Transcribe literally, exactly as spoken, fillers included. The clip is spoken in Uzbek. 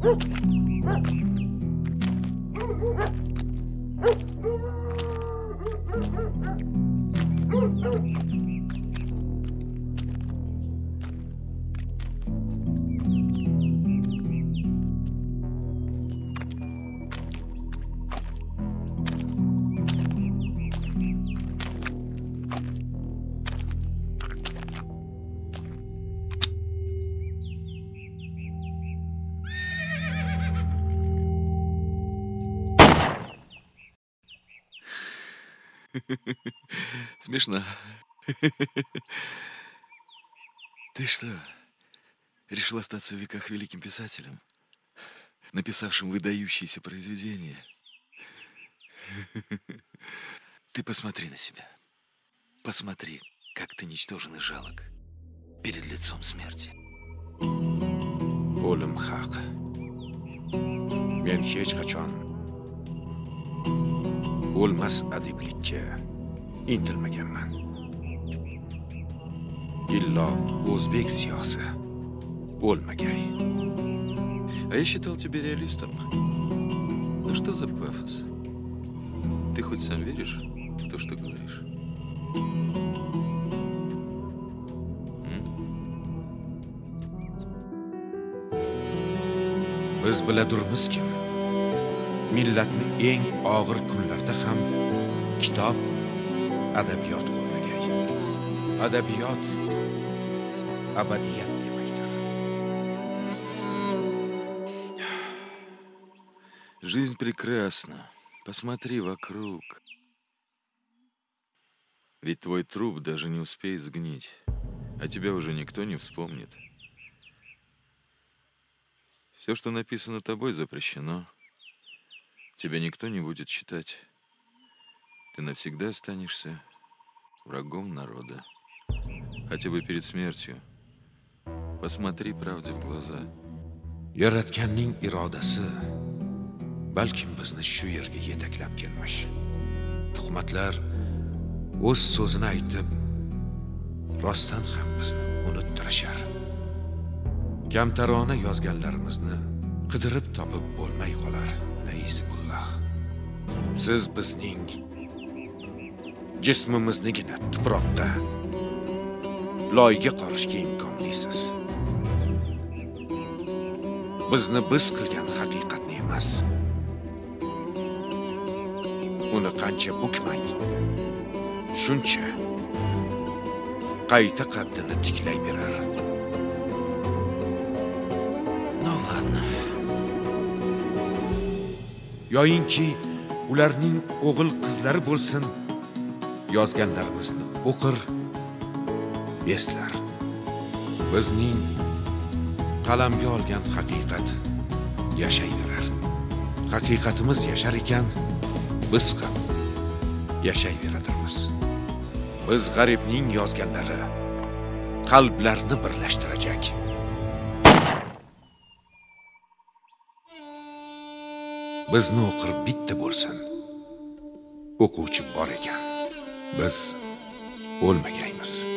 Смешно. Ты что, решил остаться в веках великим писателем, написавшим выдающиеся произведения? Ты посмотри на себя. Посмотри, как ты ничтожен и жалок перед лицом смерти. O'lim haq. Men hech qachon o'lmas adiblikka intilmaganman. Illo o'zbek siyosi o'lmagay. А я считал тебя реалистом. Ну что за пафос? Ты хоть сам веришь в то, что говоришь? Biz biladurmizki, millatni eng og'ir kunlarda ham kitob, adabiyot qo'llagay. Adabiyot abadiyat demakdir. Жизнь прекрасна. Посмотри вокруг. Ведь твой труп даже не успеет сгнить, а тебя уже никто не вспомнит. Все, что написано тобой, запрещено. Тебя никто не будет читать. Ты навсегда останешься врагом народа. Хотя бы перед смертью. Посмотри правде в глаза. Yaratganning irodasi balkim bizni shu yerga yetaklab kelmish. Tuhmatlar o'z so'zini aytib, rostdan ham bizni unuttirishar. Kamtarona yozganlarimizni qidirib topib bo'lmay qolar. Naizbullah. Siz bizning jismimiznigina tuproqqa loyga qorishga imkonlisiz. Bizni biz qilgan haqiqatni emas, uni qancha bukmang, shuncha qayta qaddini tiklay berar. Ну ладно. Yoyinki ularning o'g'il qizlari bo'lsin, yozganlarimizni o'qir, eslar. Bizning qalamga olgan haqiqat yashayverar. Haqiqatimiz yashar ekan, biz ham yashayveramiz. Biz g'aribning yozganlari qalblarni birlashtirajak. Bizni o'qir bitta bo'lsin. O'quvchi bor ekan. Biz o'lmagaymiz.